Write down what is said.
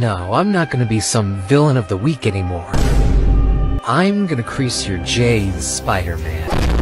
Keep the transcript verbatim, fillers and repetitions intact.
No, I'm not gonna be some villain of the week anymore. I'm gonna crease your J's, Spider-Man.